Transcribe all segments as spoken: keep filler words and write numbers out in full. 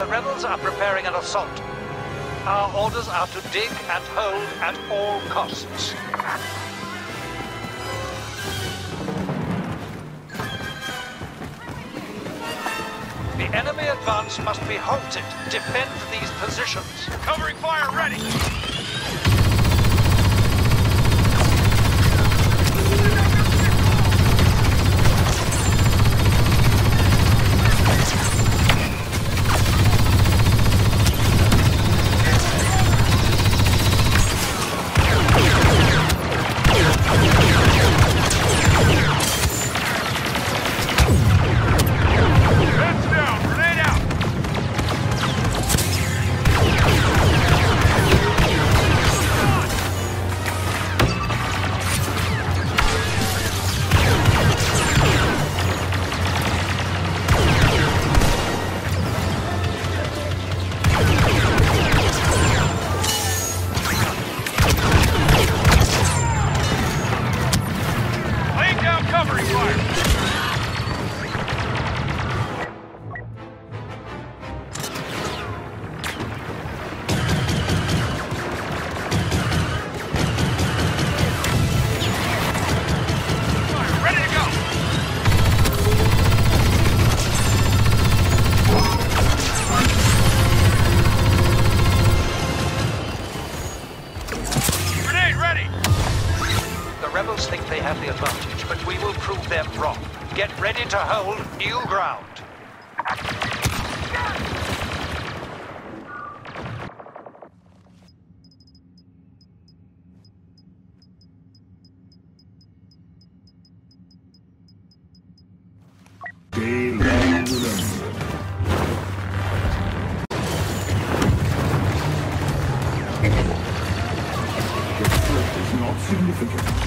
rebels are preparing an assault. Our orders are to dig and hold at all costs. The enemy advance must be halted. Defend these positions. Covering fire ready! Get ready to hold new ground. Day long remembered. The threat is not significant.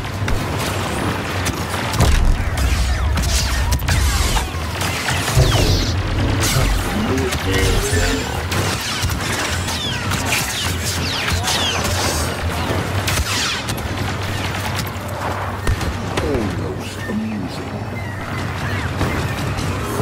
Almost amusing.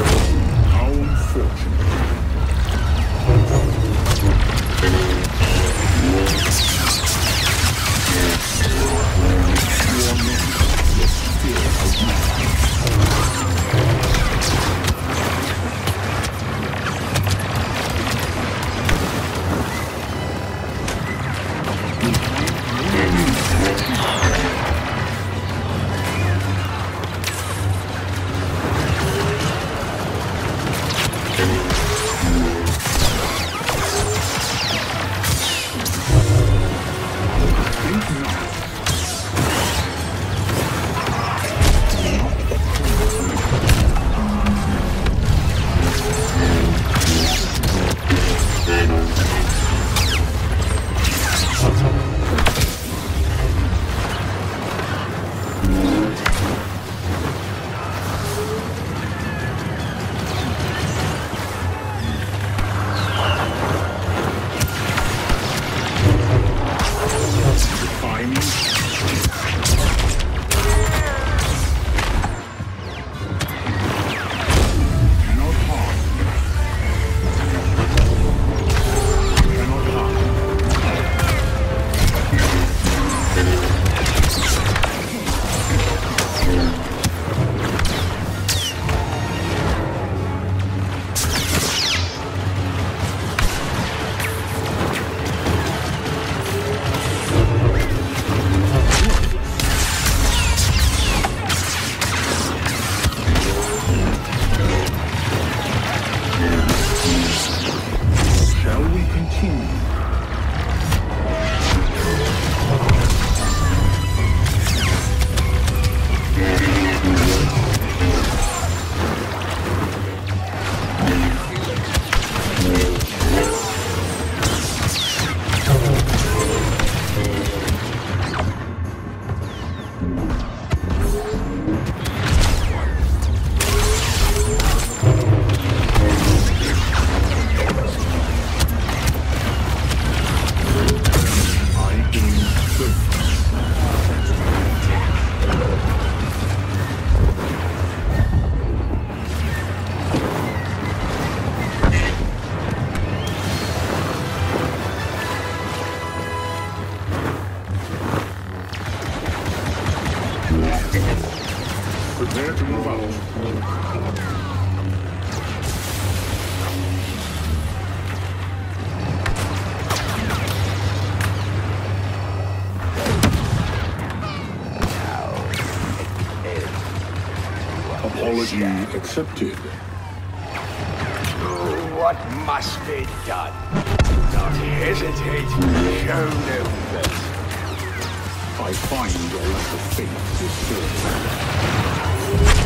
Prepare to move out. Apology accepted. What must be done? Do not hesitate. Show no mercy. I find your lack of faith disturbing.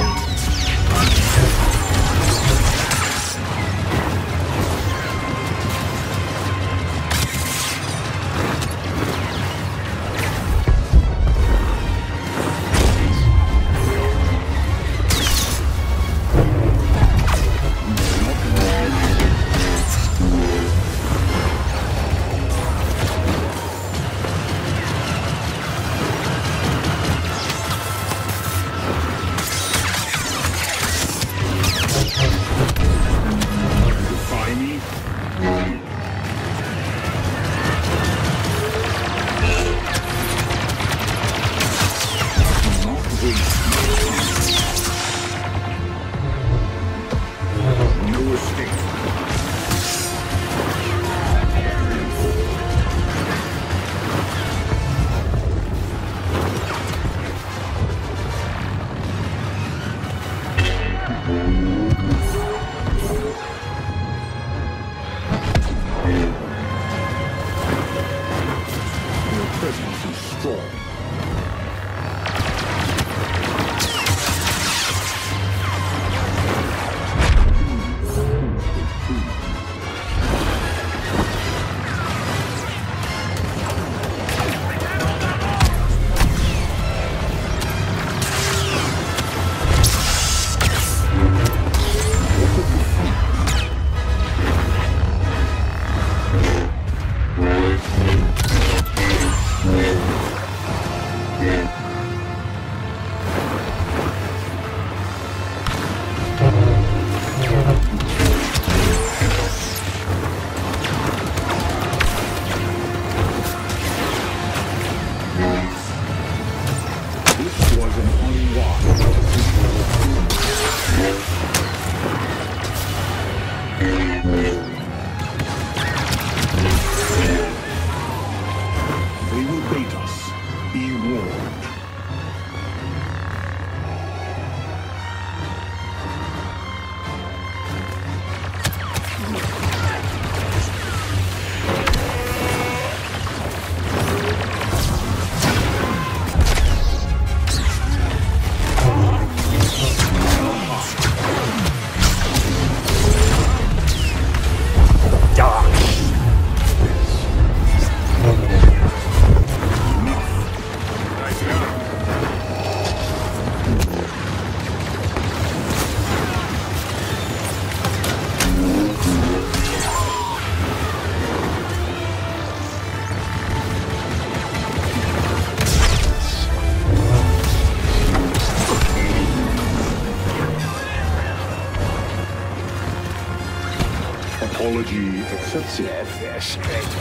Apology accepted. Their strength.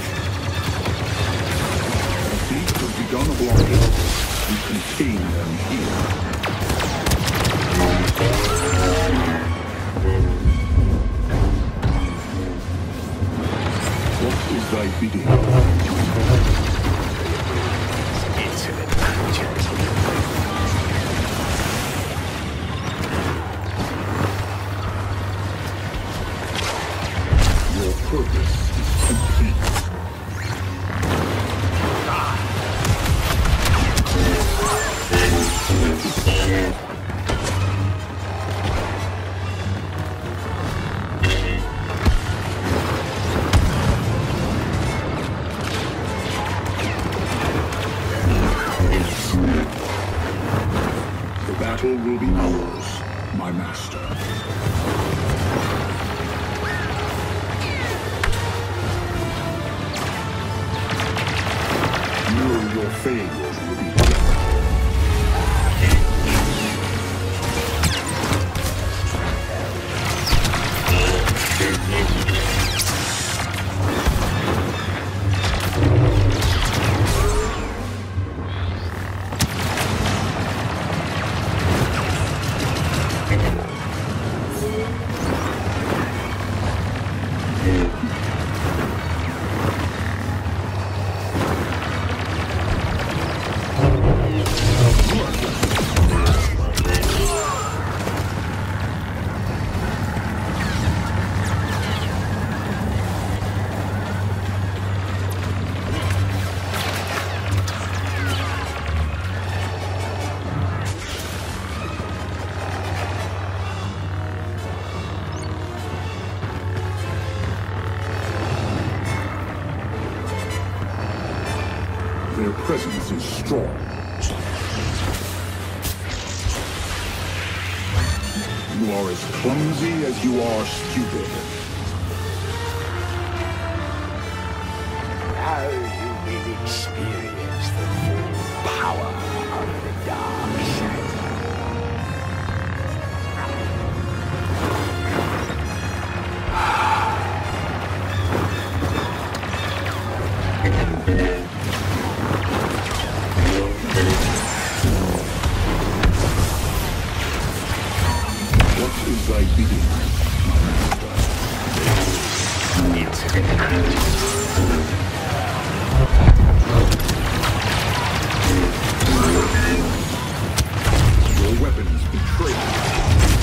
The fleet has begun a blockade. We contain them here. What is thy bidding? Insolent creatures. Your purpose is complete. The battle will be ours, my master. Know your failures will be done. presence is strong. You are as clumsy as you are stupid. Now you will experience the full power of the dark side. What is thy bidding, my master? Your weapons betray you.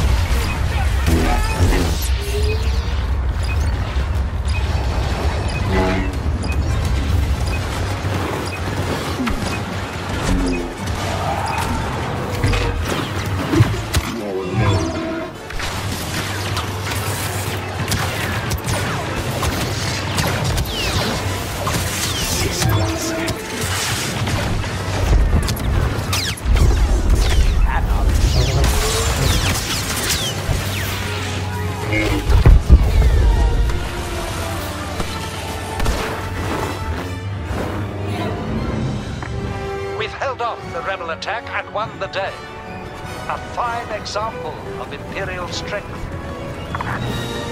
We've held off the rebel attack and won the day. A fine example of Imperial strength.